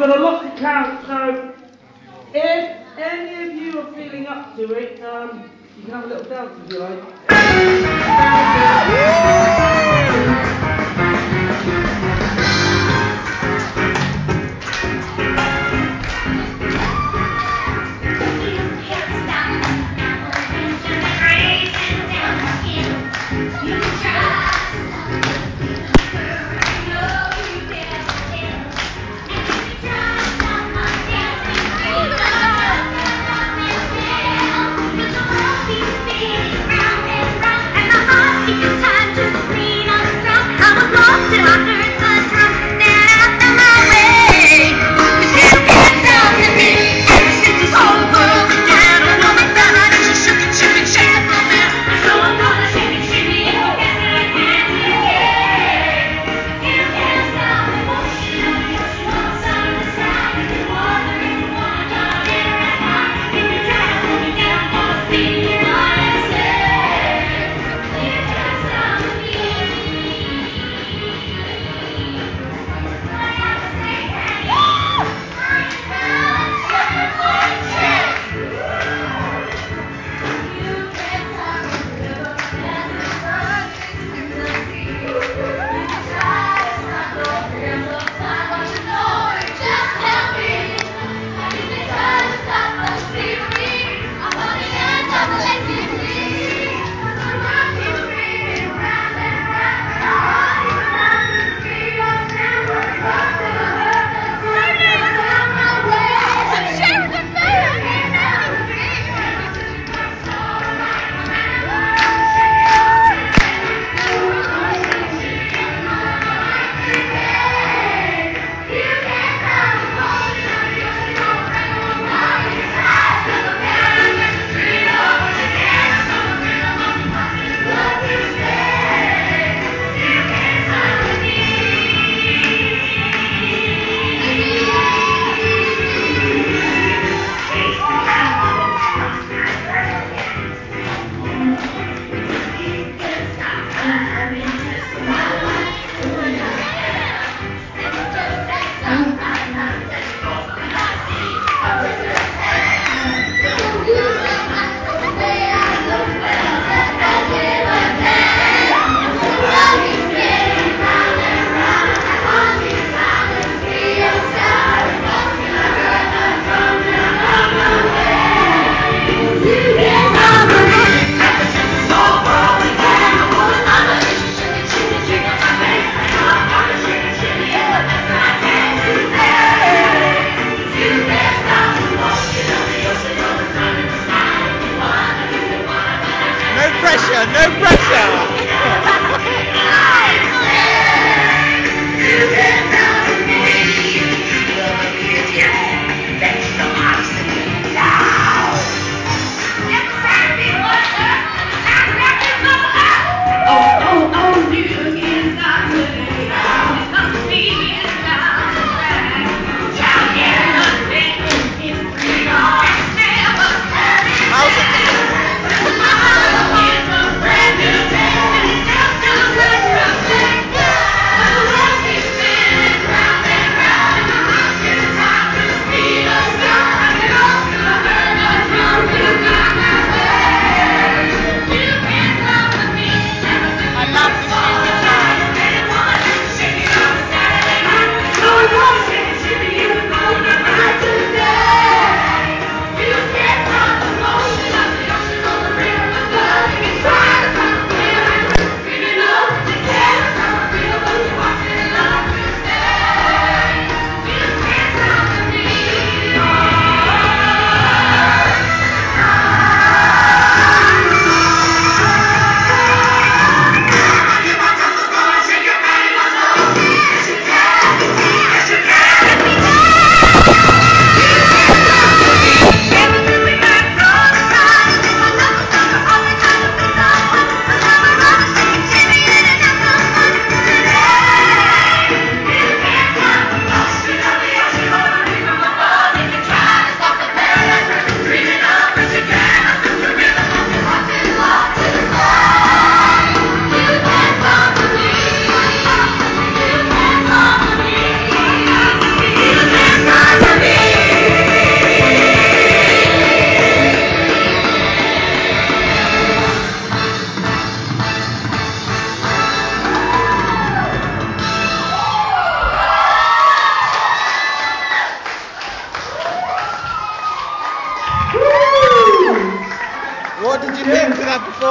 got a lot to count, so if any of you are feeling up to it, you can have a little dance if you like. It's time to breathe.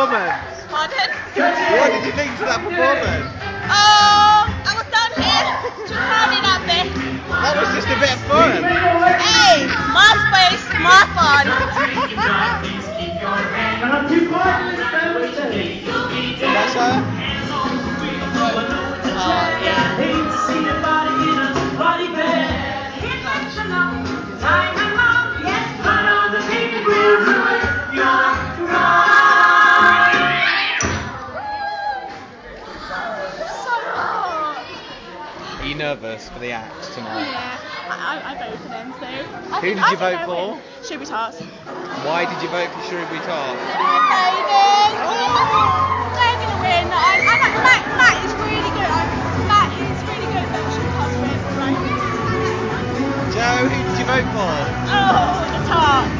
performance? Pardon? What did you think to that performance? Oh, I was down here, too crowded out there. That was just a bit of fun. Hey, my space, my fun. That's her? Are you nervous for the act tonight? Yeah, I voted for them, so... Who did you vote for? Shuby Tarts. Why did you vote for Shrewsbury Tart? They're going to win. Matt is really good. Matt is really good, but Shuby Tarts win, right? Joe, who did you vote for? Oh, the Tart.